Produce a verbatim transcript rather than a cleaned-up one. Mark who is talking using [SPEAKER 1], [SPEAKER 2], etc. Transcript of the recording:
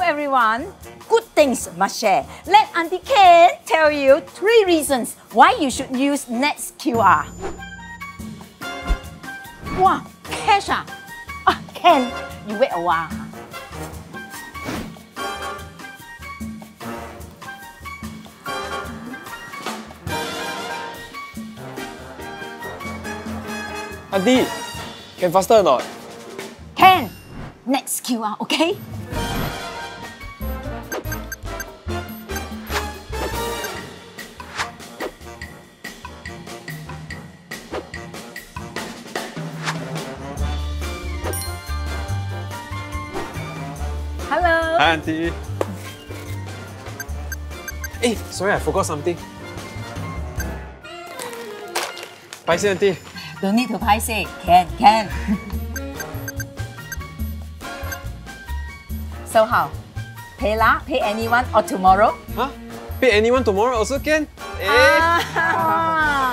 [SPEAKER 1] everyone. Good things must share. Let Auntie Ken tell you three reasons why you should use Nets Q R. Wow, cash ah? Ah, Ken, you wait a while.
[SPEAKER 2] Auntie, can faster or not?
[SPEAKER 1] Ken, Nets Q R, okay? Hello.
[SPEAKER 2] Hi, Auntie. Hey, sorry, I forgot something. Bye, Auntie.
[SPEAKER 1] Don't need to pay say. Ken, Ken. So how? Pay lah? Pay anyone or tomorrow?
[SPEAKER 2] Huh? Pay anyone tomorrow also can? Eh?
[SPEAKER 1] Ah.